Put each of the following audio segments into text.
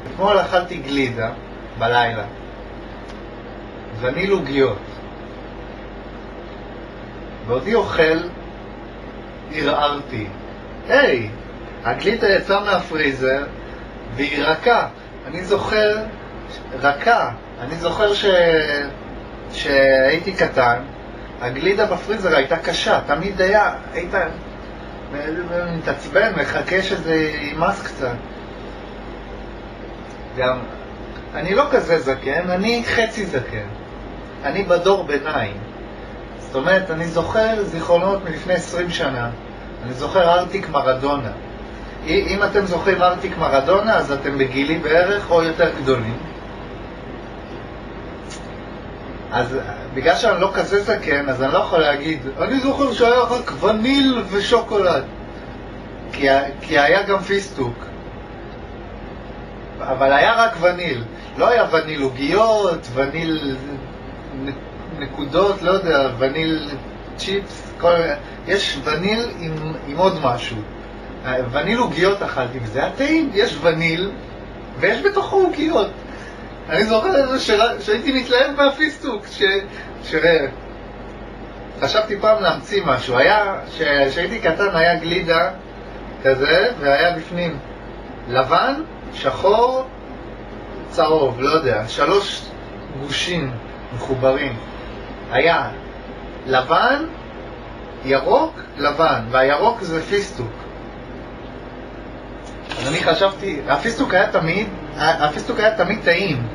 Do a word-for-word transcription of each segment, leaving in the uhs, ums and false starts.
אתמול אכלתי גלידה בלילה, וניל עוגיות. בעודי אוכל, הרערתי. היי, הגלידה יצאה מהפריזר, והיא רכה. אני זוכר, רכה. אני זוכר ש... שהייתי קטן, הגלידה בפריזר הייתה קשה. תמיד היה, היית מתעצבן, מחכה שזה יימס קצת. גם, אני לא כזה זקן, אני חצי זקן. אני בדור ביניים. זאת אומרת, אני זוכר זיכרונות מלפני עשרים שנה. אני זוכר ארטיק מרדונה. אם אתם זוכרים ארטיק מרדונה, אז אתם בגילי בערך או יותר גדולים. אז בגלל שאני לא כזה זקן, אז אני לא יכול להגיד, אני זוכר שהיה רק וניל ושוקולד. כי, כי היה גם פיסטוק. אבל היה רק וניל. לא היה וניל עוגיות, וניל נקודות, לא יודע, וניל צ'יפס, כל... יש וניל עם, עם עוד משהו. וניל עוגיות אכלתי, וזה היה טעים. יש וניל, ויש בתוכו עוגיות. אני זוכר שהייתי מתלהב מהפיסטוק, ש... שראה. חשבתי פעם להמציא משהו. היה, שהייתי קטן, היה גלידה כזה, והיה בפנים לבן, שחור, צהוב, לא יודע, שלוש גושים מחוברים. היה לבן, ירוק, לבן, והירוק זה פיסטוק. אז אני חשבתי, הפיסטוק היה תמיד, הפיסטוק היה תמיד טעים,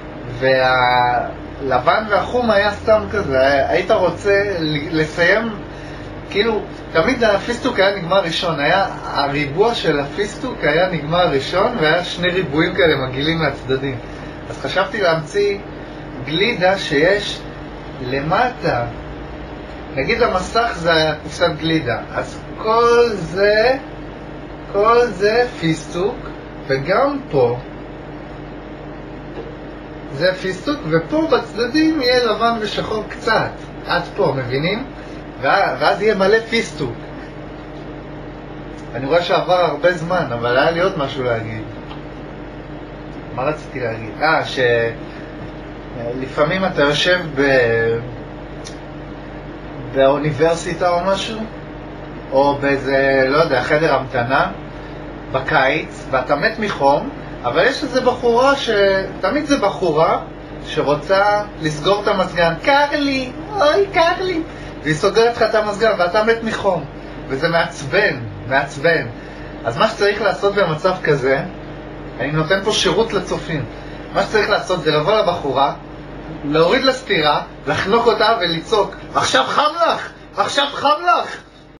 והלבן והחום היה סתם כזה. היית רוצה לסיים, כאילו, תמיד הפיסטוק היה נגמר ראשון, היה, הריבוע של הפיסטוק היה נגמר ראשון, והיה שני ריבועים כאלה מגעילים מהצדדים. אז חשבתי להמציא גלידה שיש למטה, נגיד המסך זה קופסת גלידה, אז כל זה, כל זה פיסטוק, וגם פה זה פיסטוק, ופה בצדדים יהיה לבן ושחור קצת, עד פה, מבינים? ואז יהיה מלא פיסטוק. אני רואה שעבר הרבה זמן, אבל היה לי עוד משהו להגיד. מה רציתי להגיד? אה, שלפעמים אתה יושב ב... באוניברסיטה או משהו, או באיזה, לא יודע, חדר המתנה, בקיץ, ואתה מת מחום, אבל יש איזה בחורה ש... תמיד זה בחורה שרוצה לסגור את המזגן. קר לי, אוי, קר לי. והיא סוגרת לך את המזגן, ואתה מת מחום. וזה מעצבן, מעצבן. אז מה שצריך לעשות במצב כזה, אני נותן פה שירות לצופים. מה שצריך לעשות זה לבוא לבחורה, להוריד לסתירה, לחנוק אותה ולצעוק, עכשיו חם לך! עכשיו חם לך!